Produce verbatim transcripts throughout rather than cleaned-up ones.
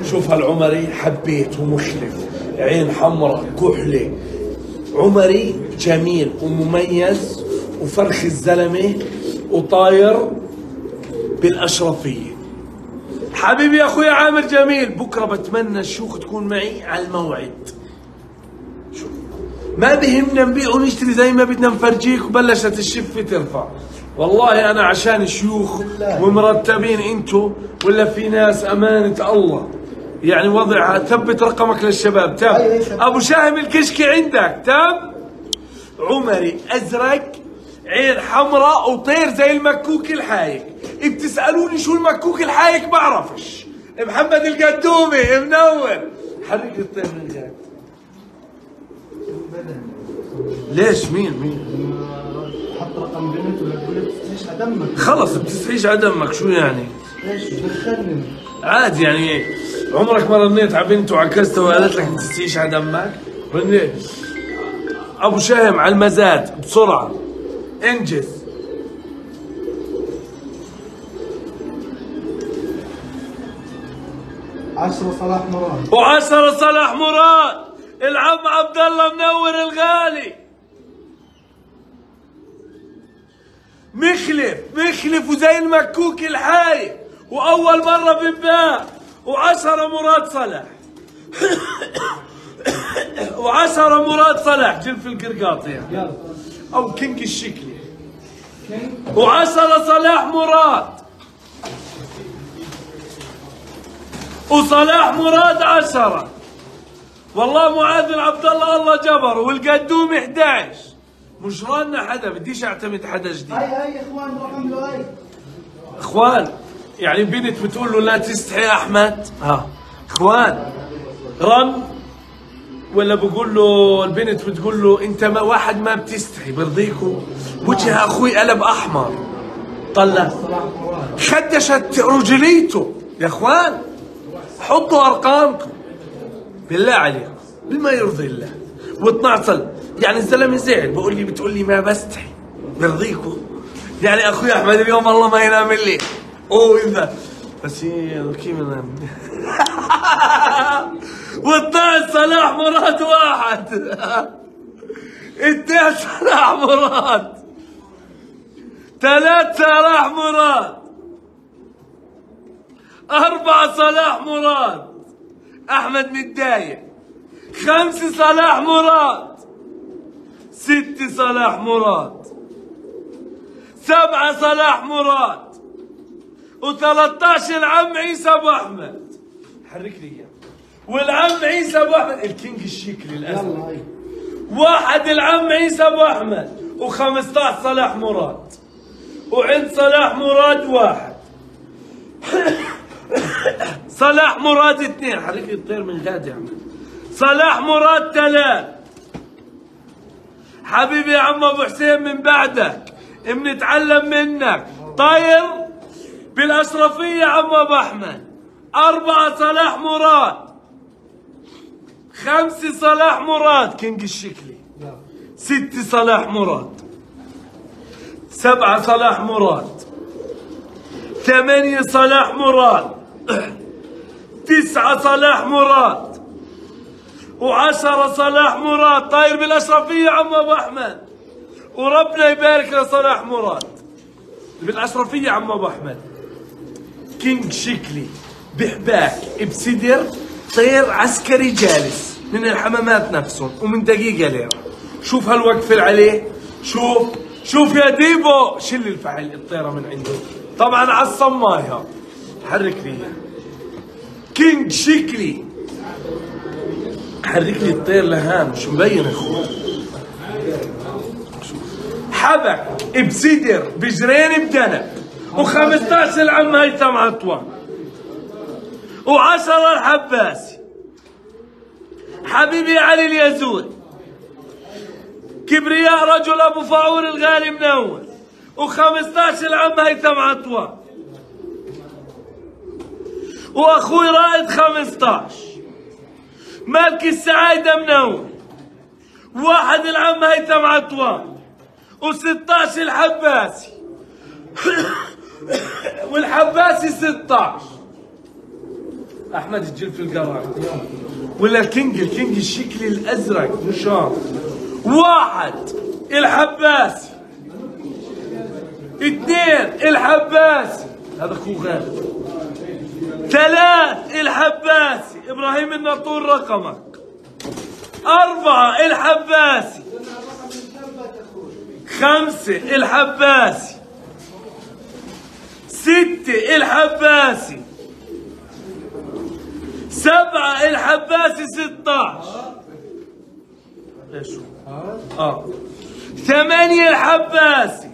شوف هالعمري حبيت ومخلف، عين حمراء كحلة، عمري جميل ومميز وفرخ الزلمة وطاير بالأشرفية. حبيبي يا أخوي عامر جميل، بكرة بتمنى الشيوخ تكون معي على الموعد. شوف ما بهمنا نبيع ونشتري زي ما بدنا نفرجيك، وبلشت الشفة ترفع. والله أنا عشان شيوخ ومرتبين انتو، ولا في ناس أمانة الله يعني وضعها. ثبت رقمك للشباب. تم أبو شاهم الكشكي عندك. تم عمري أزرق، عين حمراء وطير زي المكوك الحايك. بتسألوني شو المكوك الحايك بعرفش. محمد القدومي منور. حرك الطير من جاك. ليش مين مين؟ حط رقم بنت ولا تقول بتسحيش على دمك. خلص بتسحيش على دمك شو يعني؟ ليش دخلني؟ عادي يعني عمرك ما رنيت على بنت وعكستها وقالت لك بتسحيش على دمك؟ رنيت. ابو شهم على المزاد بسرعة انجز. عشرة صلاح مراد. وعشرة صلاح مراد. العم عبد الله منور الغالي. مخلف مخلف وزي المكوك الحاي، واول مرة بنباع. وعشرة مراد صلاح. وعشرة مراد صلاح جلف القرقاطي يعني. او كينج الشكلي. وعشرة صلاح مراد. وصلاح مراد عشرة. والله معاذ بن عبد الله الله جبر، والقدوم احد عشر. مش رانا حدا، بديش اعتمد حدا جديد. هاي هاي اخوان رقم له هاي. اخوان يعني بنت بتقول له لا تستحي يا احمد. ها اخوان رن، ولا بقول له البنت بتقول له انت ما واحد ما بتستحي برضيكوا. وجه اخوي قلب احمر. طلع خدشت رجليته. يا اخوان حطوا ارقامكم بالله عليكم بما يرضي الله. واتنعطل يعني الزلمه زعل بقول لي بتقول لي ما بستحي برضيكوا. يعني اخوي احمد اليوم والله ما ينام الليل. اوه اذا بس هي كيف نام. واثنين صلاح مراد واحد. اثنين صلاح مراد. ثلاث صلاح مراد. أربعة صلاح مراد. أحمد متضايق. خمسة صلاح مراد. ستة صلاح مراد. سبعة صلاح مراد. وثلاثة العم عيسى أبو أحمد. حرك لي إياه. والعم عيسى أبو أحمد الكينج الشكلي الأزرق. واحد العم عيسى أبو أحمد. وخمسة صلاح مراد. وعند صلاح مراد واحد. صلاح مراد اثنين. حرك لي الطير من غادي يا عم. صلاح مراد ثلاث. حبيبي يا عم ابو حسين من بعدك بنتعلم منك. طاير بالاشرفيه يا عم ابو احمد. اربعه صلاح مراد. خمسه صلاح مراد كينج الشكلي. سته صلاح مراد. سبعه صلاح مراد. ثمانيه صلاح مراد. تسعه صلاح مراد. وعشرة صلاح مراد. طاير بالأشرفية عم أبو أحمد. وربنا يبارك لصلاح مراد بالأشرفية عم أبو أحمد. كينج شكلي بحباك بصدر طير عسكري جالس من الحمامات نفسهم ومن دقيقة ليرة. شوف هالوقفة عليه. شوف شوف يا ديبو. شل الفحل الطيرة من عنده طبعا على الصماية. حرك لي كينج شكلي. حرك لي الطير لهان مش مبين اخوان. حبك بصدر بجرين بدنب. وخمسطعش العم هيثم عطوان. وعشرة الحباسي. حبيبي علي اليزوري. كبرياء رجل ابو فاعور الغالي منور. وخمسطعش العم هيثم عطوان. واخوي رائد خمسطعش. مالك السعايدة منور. واحد العم هيثم عطوان. وستاش الحباسي. والحباسي ستاش. احمد الجلد في القرار ولا الكينج الكينج الشكلي الازرق مشان واحد الحباسي، اثنين الحباسي هذا اخوه غالب، ثلاث الحباسي ابراهيم الناطور رقمك، أربعة الحباسي، خمسة الحباسي، ستة الحباسي، سبعة الحباسي ستاشر، ايش اه ثمانية الحباسي،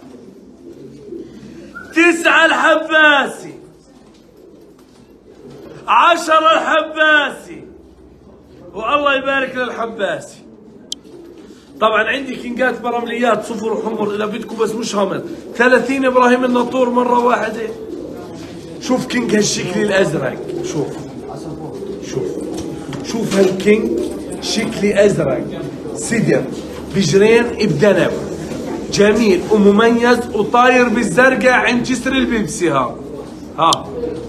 تسعة الحباسي، عشرة الحباسي، والله يبارك للحباسي. طبعا عندي كينجات برمليات صفر وحمر اذا بدكم بس مش همل. ثلاثين ابراهيم الناطور مره واحده. شوف كينج هالشكل الازرق، شوف شوف شوف هالكينج شكلي ازرق صدر بجرين بذنب جميل ومميز وطاير بالزرقاء عند جسر البيبسي. ها ها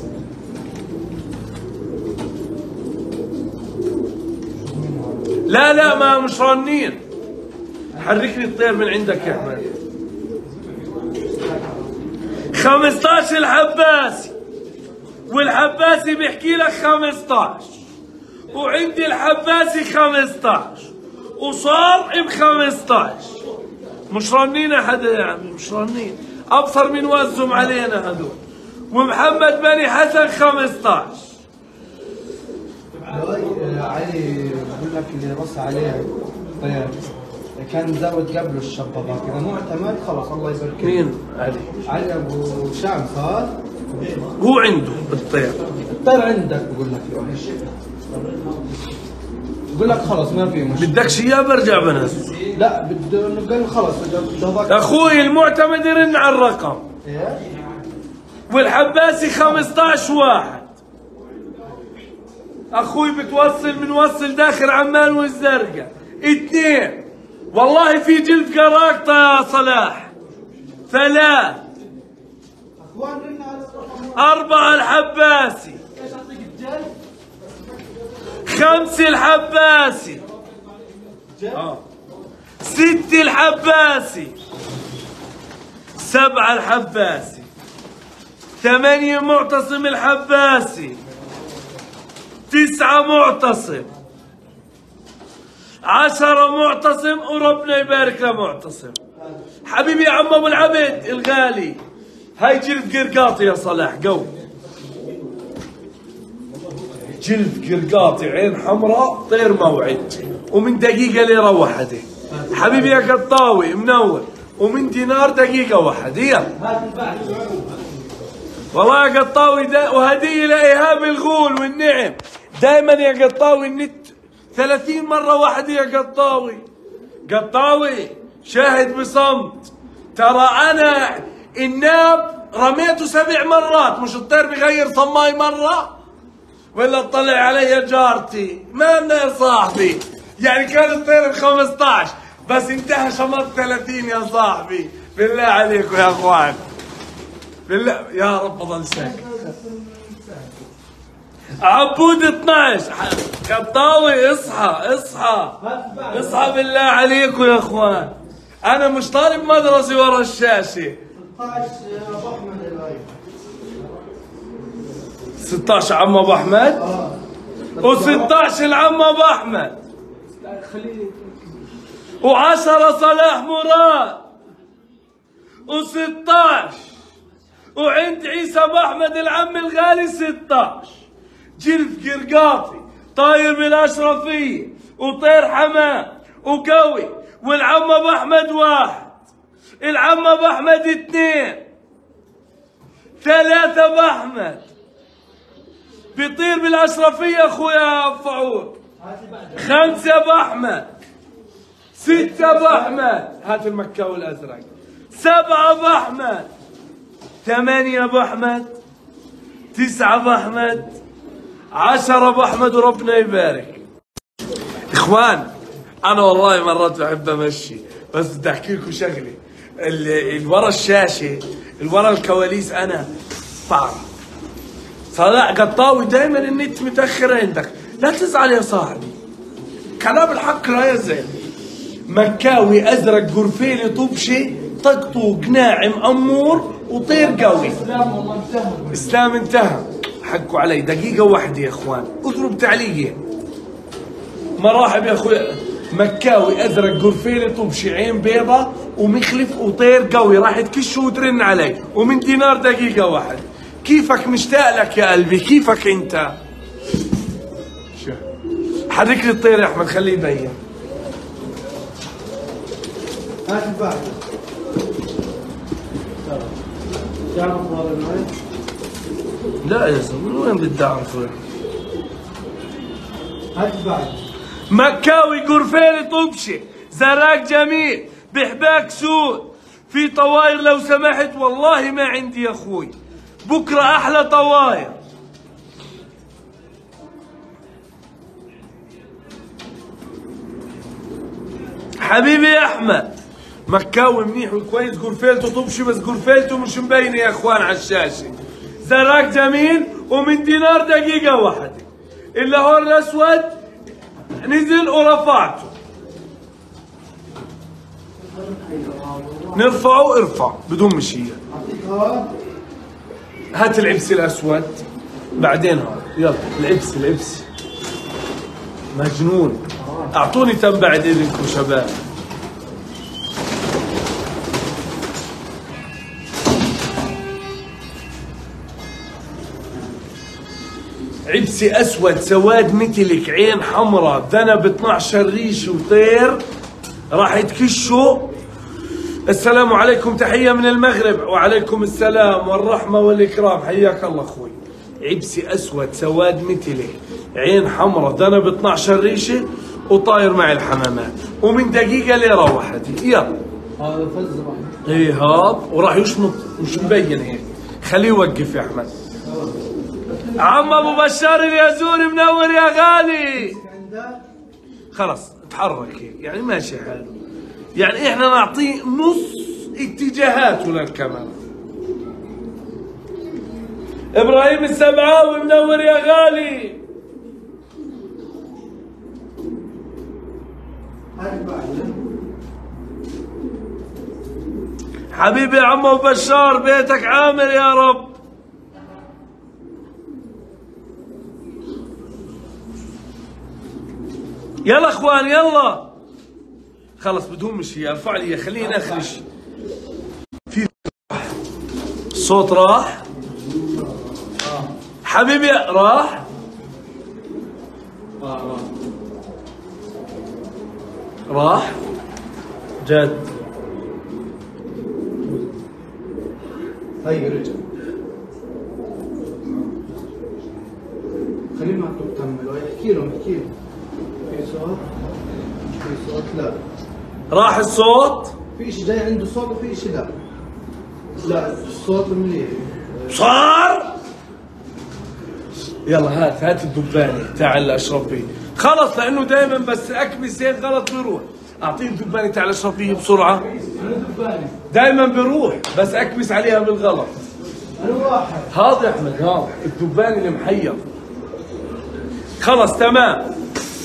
لا لا ما مش رانين. حركني الطير من عندك يا احمد. خمسطعش الحباسي والحباسي بيحكي لك خمسطعش وعندي الحباسي خمسطعش وصار ب خمسطعش. مش رانين حدا يا عمي مش رانين. ابصر من وزهم علينا هذول. ومحمد بني حسن خمسطعش. علي بقول لك اللي رص عليه طيب كان مزود قبله الشبابة كذا معتمد خلاص الله يبارك. مين علي؟ علي ابو شام صار هو عنده الطير. الطير عندك بقول لك بقول لك خلاص ما في مشكلة. بدكش اياه برجع بنزل. لا بده قال خلاص بده اخوي المعتمد يرن على الرقم. ايه والحباسي خمسطعش واحد. اخوي بتوصل بنوصل داخل عمان والزرقاء. اثنين والله في جلد قراقطة يا صلاح. ثلاث أربعة الحباسي. خمسة الحباسي. آه. ستة الحباسي. سبعة الحباسي. ثمانية معتصم الحباسي. تسعة معتصم. عشرة معتصم وربنا يبارك لمعتصم. حبيبي يا عم ابو العبد الغالي هاي جلد قرقاطي يا صلاح قوي. جلد قرقاطي عين حمراء طير موعد ومن دقيقة ليرة واحدة. حبيبي يا قطاوي منور ومن دينار دقيقة واحدة. يلا والله يا قطاوي وهدية لإيهاب الغول والنعم. دائما يا قطاوي النت ثلاثين مرة واحدة يا قطاوي. قطاوي شاهد بصمت. ترى أنا الناب رميته سبع مرات مش الطير بغير صماي مرة ولا تطلع علي جارتي. ما لنا يا صاحبي يعني كان الطير ب خمسطعش بس انتهى شمط ثلاثين يا صاحبي. بالله عليكم يا اخوان بالله يا رب اضل ساكت. عبود اثنعش قطاوي اصحى اصحى اصحى بالله عليكم يا اخوان. انا مش طالب مدرسه ورا الشاشه. ستطعش عم ابو احمد و16 العم ابو احمد وعشرة صلاح مراد و16 وعند عيسى ابو احمد العم الغالي ستطعش. جلد قرقاطي طاير بالاشرفيه وطير حمام وقوي. والعم ابو احمد واحد. العم ابو احمد اثنين. ثلاثة ابو احمد بيطير بالاشرفيه اخويا فعول. خمسة ابو احمد. ستة ابو احمد هات المكاوي الازرق. سبعة ابو احمد. ثمانية ابو احمد. تسعة ابو احمد. عشرة ابو احمد وربنا يبارك. اخوان انا والله مرات بحب امشي بس بدي احكي لكم شغله. اللي ورا الشاشه اللي ورا الكواليس انا بعرف صلاح قطاوي دائما النت متاخر عندك، لا تزعل يا صاحبي، كلام الحق لا يزعل. مكاوي ازرق قرفيلي طبشي طقطوق ناعم امور وطير قوي. اسلام والله انتهى. اسلام انتهى، حقوا علي دقيقة واحدة يا اخوان، اضرب تعليقين. مرحبا يا اخوي. مكاوي ازرق قرفيلي طبشي عين بيضة ومخلف وطير قوي، راح تكش وترن علي ومن دينار دقيقة واحد. كيفك مشتاق لك يا قلبي، كيفك انت؟ حرك لي الطير يا احمد خليه يبين. هات الباقي. تعرف والله من وين؟ لا يا زلمه من وين بدي اعرف وين؟ هات الباقي. مكاوي قرفيلي طبشي زراق جميل بحباك سود في طواير لو سمحت. والله ما عندي يا اخوي، بكره احلى طواير. حبيبي يا احمد. مكاوي منيح وكويس، قرفيلته طبشي بس قرفيلته مش مبينه يا اخوان على الشاشه. زراق جميل ومن دينار دقيقه واحده. اللاهور الاسود نزل ورفعته. نرفعه ارفع بدون مشيه. هات العبسي الاسود بعدين هذا، يلا العبسي العبسي مجنون. اعطوني تم بعد اذنكم شباب. عبسي اسود سواد مثلك عين حمراء ذنب اثنعش ريش وطير راح تكشوا. السلام عليكم، تحيه من المغرب. وعليكم السلام والرحمه والاكرام، حياك الله اخوي. عبسي اسود سواد مثلك عين حمراء ذنب اثنعش ريشه وطاير مع الحمامات ومن دقيقه ليره واحده. يلا هذا فز راح. ايه هاب وراح يشنط مش مبين هيك. خليه يوقف يا احمد. عم ابو بشار اليازوري منور يا غالي. خلاص تحرك هيك يعني ماشي حاله، يعني احنا نعطيه نص اتجاهاته للكاميرا. ابراهيم السبعاوي منور يا غالي. حبيبي يا عم ابو بشار بيتك عامر يا رب. يلا اخوان يلا خلص بدهم مشي. ارفع لي خليني اخرج. في الصوت راح حبيبي راح راح جد. هي رجع. خلينا نعطوك كمل احكي لهم احكي لهم. في صوت في صوت لا راح الصوت. في شيء جاي عنده صوت وفي شيء لا. لا الصوت منيح صار. يلا هات هات الدباني تاع الاشرفيه. خلص لانه دائما بس اكبس هيك غلط بيروح. اعطيه الدباني تاع الاشرفيه بسرعه. دائما بيروح بس اكبس عليها بالغلط. انا واحد هذا يا احمد هذا الدباني المحير. خلص تمام.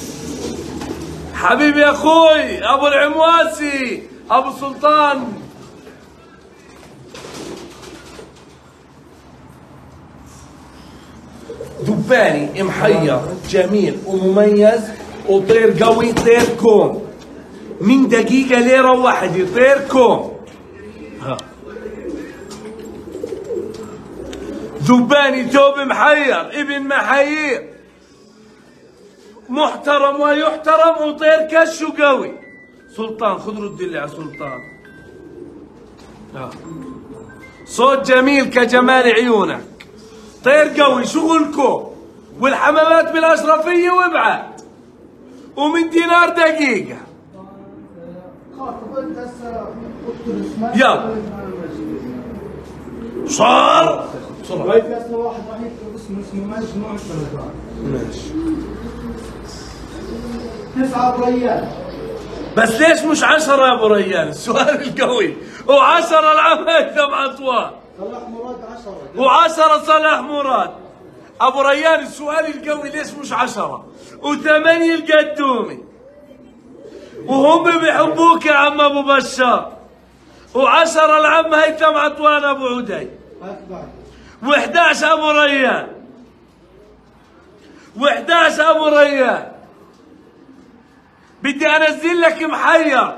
حبيبي يا اخوي ابو العمواسي ابو سلطان. دباني محير جميل ومميز وطير قوي طير كوم من دقيقة ليرة واحدة طير كوم. ها دباني توب محير ابن محير محترم ويحترم وطير كش وقوي. سلطان خذ رد لي على سلطان. ها صوت جميل كجمال عيونك. طير قوي شغلكم والحمامات بالاشرفيه وابعد ومن دينار دقيقه. يلا صار بسرعه. واحد راح يكتب اسمه اسمه مجموعة الرجال. ماشي تسعة بريال. بس ليش مش عشرة يا ابو ريان؟ السؤال القوي. وعشرة العمل تبع اطوال. صلاح مراد عشرة. وعشرة صلاح مراد. ابو ريان السؤال القوي ليش مش عشرة وثمانية القدومي وهم بيحبوك يا عم ابو بشار وعشرة العم هيثم عطوان ابو عدي و11 ابو ريان و11 ابو ريان بدي انزل لك محير.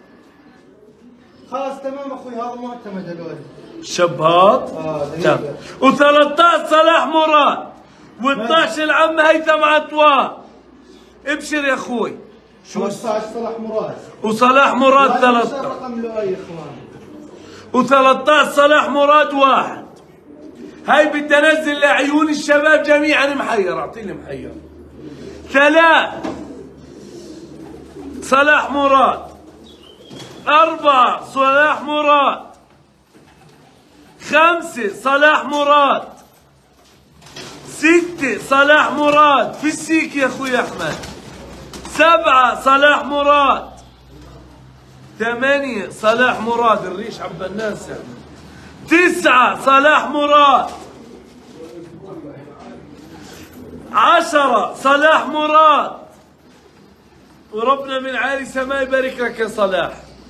خلاص تمام اخوي هذا معتمد هذول شبهات اه تمام و13 صلاح مراد و12 العم هيثم عطوان. ابشر يا اخوي. شو خمسطعش صلاح مراد وصلاح مراد ثلاثة رقم لؤي يا اخوان و13 صلاح مراد واحد. هاي بدي انزل لعيون الشباب جميعا محير. اعطيني محير. ثلاث صلاح مراد. أربعة صلاح مراد. خمسة صلاح مراد. ستة صلاح مراد في السيك يا اخوي احمد. سبعة صلاح مراد. ثمانية صلاح مراد الريش عب الناس يعني. تسعة صلاح مراد. عشرة صلاح مراد. وربنا من عالي سماء يبارك لك يا صلاح.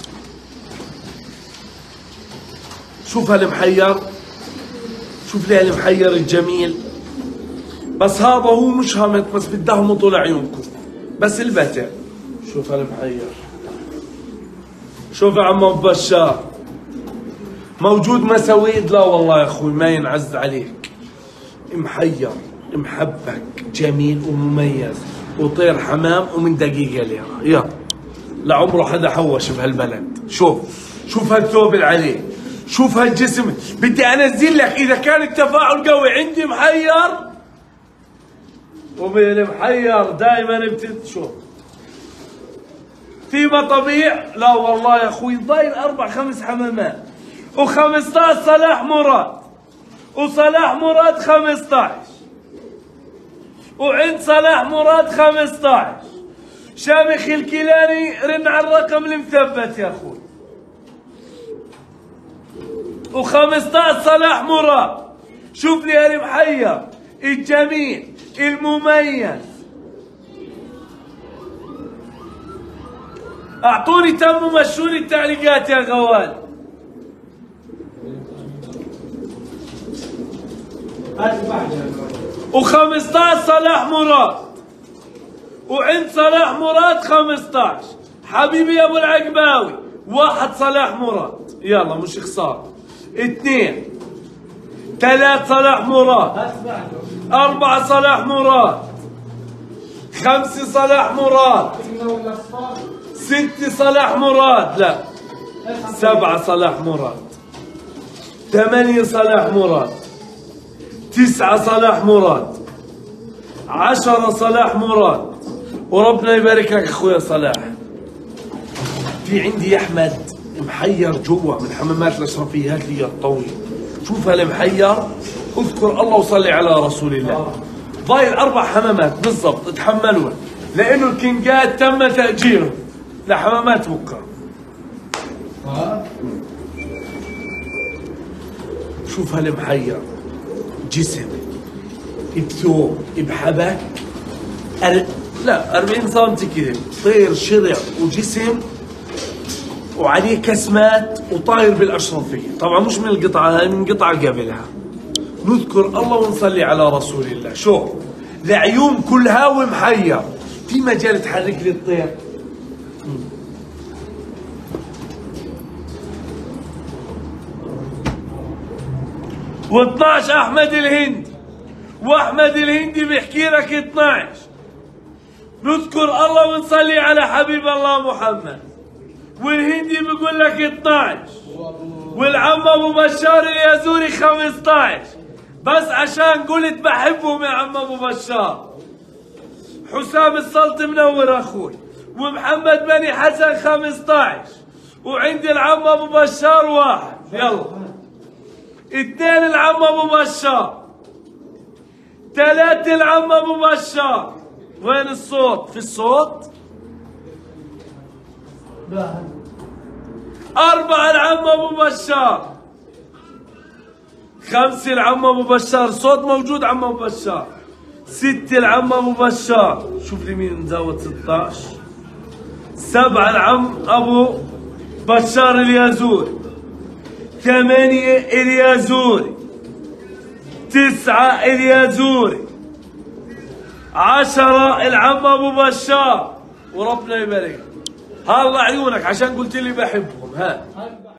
شوف هالمحير. شوف لي هالمحير الجميل. بس هذا هو مش همت بس بدي اهمطه لعيونكم. بس البتع. شوف هالمحير. شوف يا عم ابو بشار. موجود مساويد؟ لا والله يا اخوي ما ينعز عليك. محير محبك جميل ومميز وطير حمام ومن دقيقة ليرة. يلا لعمره حدا حوش بهالبلد. شوف شوف هالثوب اللي عليه. شوف هالجسم. بدي انزل لك اذا كان التفاعل قوي. عندي محير وبالمحير دائما بتت شوف في مطبيع. لا والله يا اخوي ضايل اربع خمس حمامات. وخمسطعش صلاح مراد. وصلاح مراد خمسطعش. وعند صلاح مراد خمسطعش. شامخ الكيلاني رن على الرقم المثبت يا اخوي. وخمسطعش صلاح مراد. شوف لي هالمحير الجميل المميز. اعطوني تم ومشوني التعليقات يا غوال. وخمسطعش صلاح مراد. وعند صلاح مراد خمسطعش. حبيبي يا ابو العقباوي. واحد صلاح مراد. يلا مش خسارة. اثنين ثلاث صلاح مراد. أربعة صلاح مراد. خمسة صلاح مراد. ستة صلاح مراد. لا سبعة صلاح مراد. ثمانية صلاح مراد. تسعة صلاح مراد. عشرة صلاح مراد. وربنا يبارك لك اخويا صلاح. في عندي يا احمد محير جوا من حمامات الاشرفيات لي الطويل. شوف هالمحير. اذكر الله وصلي على رسول الله. ضايل اربع حمامات بالضبط. اتحملوا لانه الكينجات تم تاجيرهم لحمامات بكره. شوف هالمحير جسم بثوب بحبك أر... لا أربعين سنتي كذا. طير شرع وجسم وعليه كسمات وطاير بالاشرفيه. طبعا مش من القطعه هاي من قطعه قبلها. نذكر الله ونصلي على رسول الله. شوف لعيون كل هاوي محير. في مجال تحرك لي الطير. واثناعش احمد الهندي. واحمد الهندي بيحكي لك اثناعش. نذكر الله ونصلي على حبيب الله محمد. والهندي بيقول لك اثناعش. والعم ابو بشار اليازوري خمسطعش. بس عشان قلت بحبهم يا عم ابو بشار. حسام السلط منور اخوي. ومحمد بني حسن خمسطعش. وعندي العم ابو بشار واحد. يلا اثنين العم ابو بشار. ثلاثة العم ابو بشار. وين الصوت؟ في الصوت؟ أربعة العم ابو بشار. خمسة العم ابو بشار. صوت موجود عم ابو بشار. ستة العم أبو بشار، شوف لي مين مزود ستة عشر. سبعة العم أبو بشار اليازوري. ثمانية اليازوري. تسعة اليازوري. عشرة العم أبو بشار. وربنا يبارك. هلا عيونك عشان قلت لي بحبهم. ها